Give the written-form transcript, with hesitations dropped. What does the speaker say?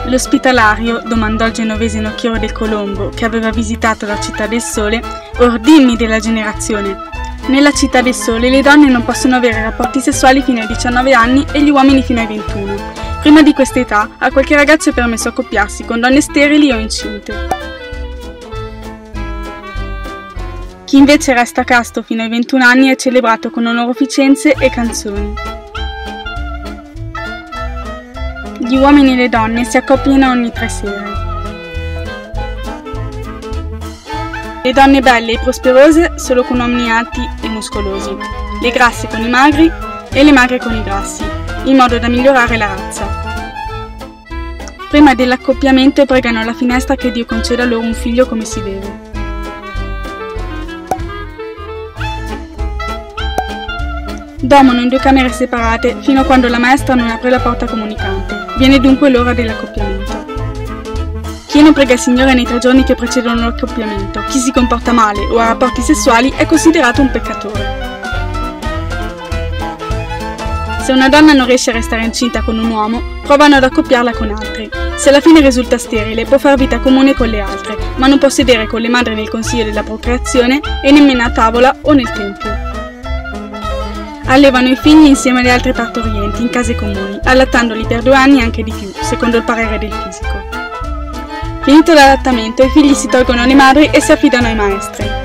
L'ospitalario domandò al genovese Nocchiero del Colombo, che aveva visitato la Città del Sole: «Or dimmi della generazione». «Nella Città del Sole le donne non possono avere rapporti sessuali fino ai 19 anni e gli uomini fino ai 21. Prima di questa età a qualche ragazzo è permesso accoppiarsi con donne sterili o incinte. Chi invece resta casto fino ai 21 anni è celebrato con onorificenze e canzoni. Gli uomini e le donne si accoppiano ogni 3 sere. Le donne belle e prosperose solo con uomini alti e muscolosi, le grasse con i magri e le magre con i grassi, in modo da migliorare la razza. Prima dell'accoppiamento pregano alla finestra che Dio conceda loro un figlio come si deve. Dormono in 2 camere separate fino a quando la maestra non apre la porta comunicante. Viene dunque l'ora dell'accoppiamento. Chi non prega il Signore nei 3 giorni che precedono l'accoppiamento, chi si comporta male o ha rapporti sessuali è considerato un peccatore. Se una donna non riesce a restare incinta con un uomo, provano ad accoppiarla con altri. Se alla fine risulta sterile, può far vita comune con le altre, ma non può sedere con le madri nel consiglio della procreazione e nemmeno a tavola o nel tempio. Allevano i figli insieme alle altre partorienti in case comuni, allattandoli per 2 anni e anche di più, secondo il parere del fisico. Finito l'allattamento, i figli si tolgono alle madri e si affidano ai maestri.